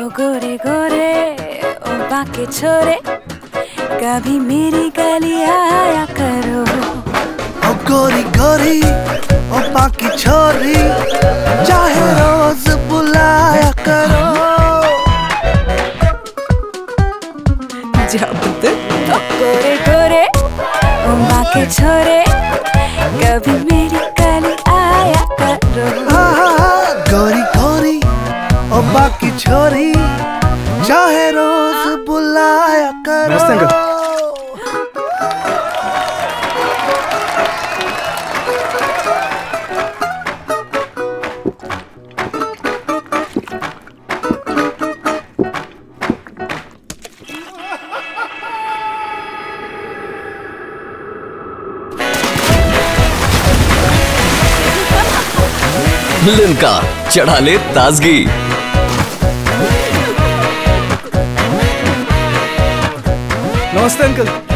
गोरे गोरे ओ बाके छोरे, कभी मेरी गली आया करो। ओ गोरी गोरी ओ बाकी छोरी, चाहे रोज बुलाया करो। ओ गोरे गोरे ओ बाके छोरे, कभी मेरी गली आया करो। गोरी गोरी ओ बाकी छोरी, चाहे रोज बुलाया करो। नमस्ते अंकल। लिम्का, चढ़ा ले ताजगी। नमस्ते अंकल।